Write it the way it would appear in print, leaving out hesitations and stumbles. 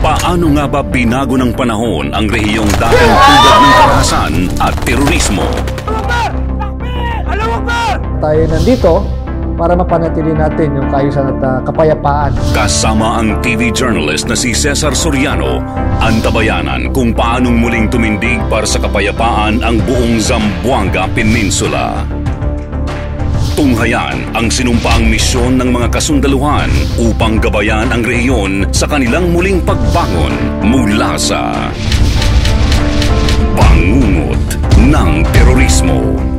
Paano nga ba binago ng panahon ang rehiyong dating tugad ng karahasan at terorismo? Tayo nandito para mapanatili natin yung kaayusan at kapayapaan. Kasama ang TV journalist na si Ceasar Soriano, antabayanan kung paanong muling tumindig para sa kapayapaan ang buong Zamboanga Peninsula. Tunghayan ang sinumpaang misyon ng mga kasundaluhan upang gabayan ang rehiyon sa kanilang muling pagbangon mula sa bangungot ng terorismo.